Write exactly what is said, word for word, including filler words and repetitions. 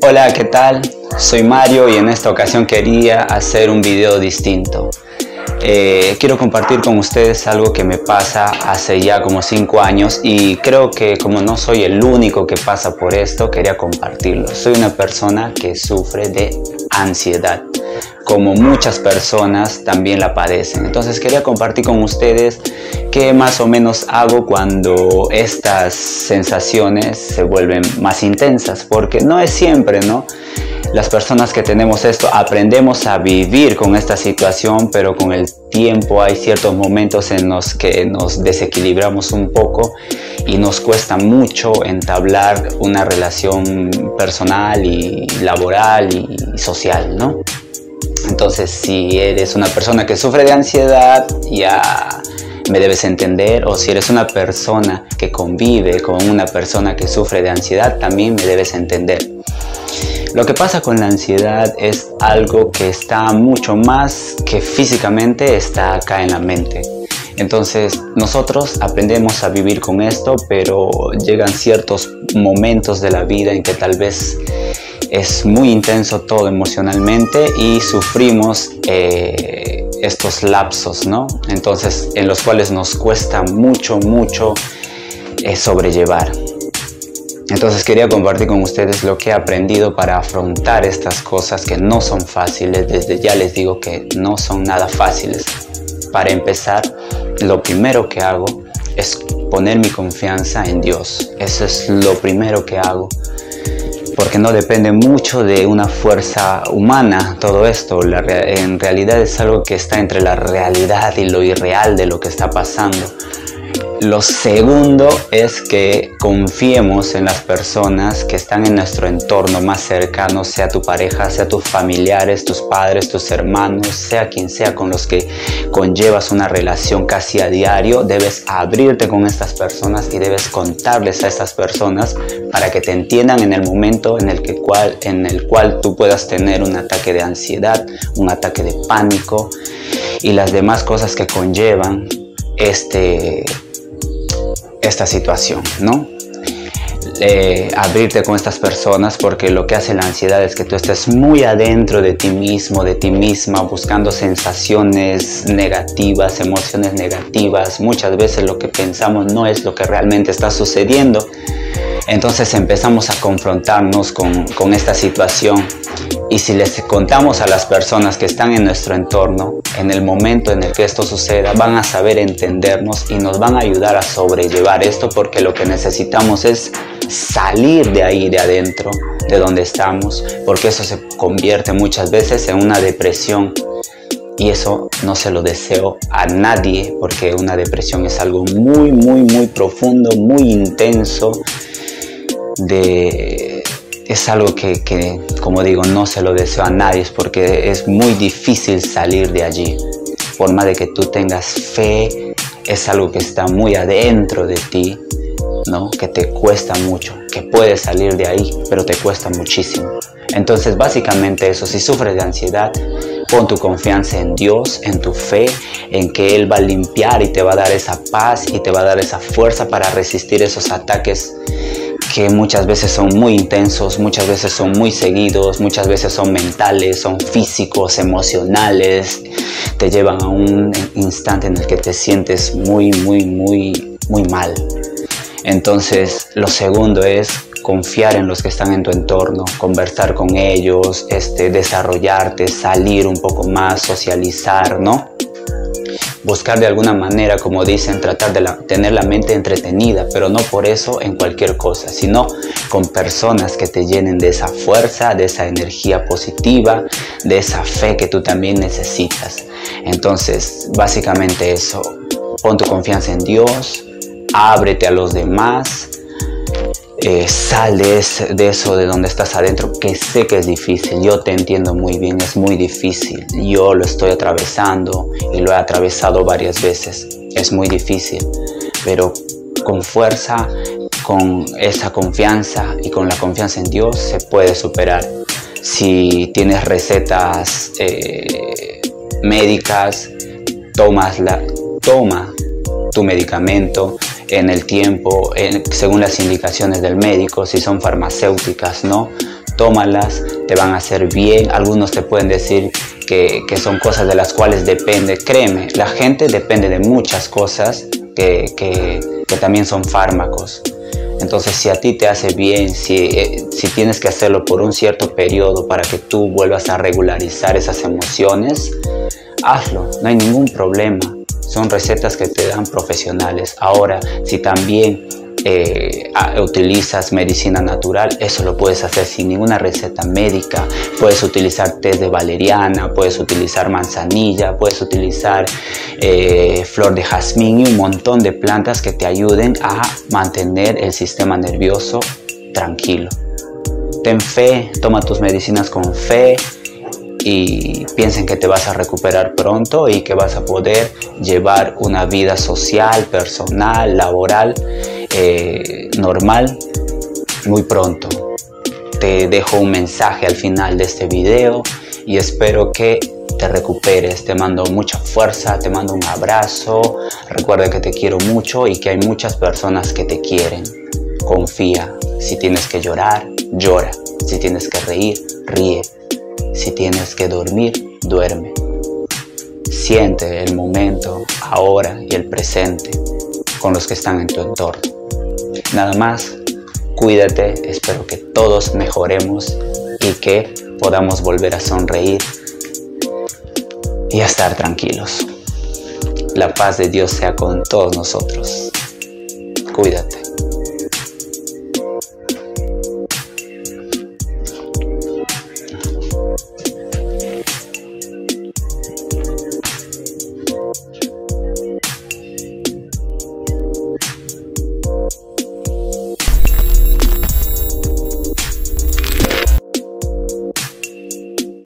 Hola, ¿qué tal? Soy Mario y en esta ocasión quería hacer un video distinto. Eh, quiero compartir con ustedes algo que me pasa hace ya como cinco años y creo que como no soy el único que pasa por esto, quería compartirlo. Soy una persona que sufre de ansiedad, como muchas personas también la padecen. Entonces quería compartir con ustedes qué más o menos hago cuando estas sensaciones se vuelven más intensas, porque no es siempre, ¿no? Las personas que tenemos esto aprendemos a vivir con esta situación, pero con el tiempo hay ciertos momentos en los que nos desequilibramos un poco y nos cuesta mucho entablar una relación personal y laboral y social, ¿no? Entonces, si eres una persona que sufre de ansiedad, ya me debes entender, o si eres una persona que convive con una persona que sufre de ansiedad, también me debes entender. Lo que pasa con la ansiedad es algo que está mucho más que físicamente, está acá en la mente. Entonces nosotros aprendemos a vivir con esto, pero llegan ciertos momentos de la vida en que tal vez es muy intenso todo emocionalmente y sufrimos eh, estos lapsos, ¿no? Entonces, en los cuales nos cuesta mucho, mucho eh, sobrellevar. Entonces quería compartir con ustedes lo que he aprendido para afrontar estas cosas que no son fáciles. Desde ya les digo que no son nada fáciles. Para empezar, lo primero que hago es poner mi confianza en Dios. Eso es lo primero que hago, porque no depende mucho de una fuerza humana todo esto. La, en realidad es algo que está entre la realidad y lo irreal de lo que está pasando. Lo segundo es que confiemos en las personas que están en nuestro entorno más cercano, sea tu pareja, sea tus familiares, tus padres, tus hermanos, sea quien sea con los que conllevas una relación casi a diario. Debes abrirte con estas personas y debes contarles a estas personas para que te entiendan en el momento en el, que cual, en el cual tú puedas tener un ataque de ansiedad, un ataque de pánico y las demás cosas que conllevan este... esta situación, ¿no? Eh, abrirte con estas personas, porque lo que hace la ansiedad es que tú estés muy adentro de ti mismo, de ti misma, buscando sensaciones negativas, emociones negativas. Muchas veces lo que pensamos no es lo que realmente está sucediendo. Entonces empezamos a confrontarnos con, con esta situación. Y si les contamos a las personas que están en nuestro entorno, en el momento en el que esto suceda, van a saber entendernos y nos van a ayudar a sobrellevar esto, porque lo que necesitamos es salir de ahí, de adentro, de donde estamos, porque eso se convierte muchas veces en una depresión. Y eso no se lo deseo a nadie, porque una depresión es algo muy, muy, muy profundo, muy intenso. De... Es algo que, que, como digo, no se lo deseo a nadie, porque es muy difícil salir de allí. Por más de que tú tengas fe, es algo que está muy adentro de ti, ¿no? Que te cuesta mucho, que puedes salir de ahí, pero te cuesta muchísimo. Entonces, básicamente eso, si sufres de ansiedad, pon tu confianza en Dios, en tu fe, en que Él va a limpiar y te va a dar esa paz y te va a dar esa fuerza para resistir esos ataques que muchas veces son muy intensos, muchas veces son muy seguidos, muchas veces son mentales, son físicos, emocionales, te llevan a un instante en el que te sientes muy, muy, muy, muy mal. Entonces, lo segundo es confiar en los que están en tu entorno, conversar con ellos, este, desarrollarte, salir un poco más, socializar, ¿no? Buscar de alguna manera, como dicen, tratar de la, tener la mente entretenida, pero no por eso en cualquier cosa, sino con personas que te llenen de esa fuerza, de esa energía positiva, de esa fe que tú también necesitas. Entonces, básicamente eso, pon tu confianza en Dios, ábrete a los demás, eh, sal de, ese, de eso de donde estás adentro, que sé que es difícil. Yo te entiendo muy bien, es muy difícil. Yo lo estoy atravesando y lo he atravesado varias veces. Es muy difícil, pero con fuerza, con esa confianza y con la confianza en Dios se puede superar. Si tienes recetas eh, médicas, tomas la, toma tu medicamento en el tiempo, en, según las indicaciones del médico. Si son farmacéuticas, ¿no? tómalas, te van a hacer bien. Algunos te pueden decir que, que son cosas de las cuales depende. Créeme, la gente depende de muchas cosas que, que, que también son fármacos. Entonces, si a ti te hace bien, si, eh, si tienes que hacerlo por un cierto periodo para que tú vuelvas a regularizar esas emociones, hazlo, no hay ningún problema. Son recetas que te dan profesionales. Ahora, si también eh, utilizas medicina natural, eso lo puedes hacer sin ninguna receta médica. Puedes utilizar té de valeriana, puedes utilizar manzanilla, puedes utilizar eh, flor de jazmín y un montón de plantas que te ayuden a mantener el sistema nervioso tranquilo. Ten fe, toma tus medicinas con fe y piensen que te vas a recuperar pronto y que vas a poder llevar una vida social, personal, laboral, eh, normal muy pronto. Te dejo un mensaje al final de este video y espero que te recuperes. Te mando mucha fuerza, te mando un abrazo. Recuerda que te quiero mucho y que hay muchas personas que te quieren. Confía. Si tienes que llorar, llora. Si tienes que reír, ríe. Si tienes que dormir, duerme. Siente el momento, ahora y el presente con los que están en tu entorno. Nada más, cuídate, espero que todos mejoremos y que podamos volver a sonreír y a estar tranquilos. La paz de Dios sea con todos nosotros. Cuídate.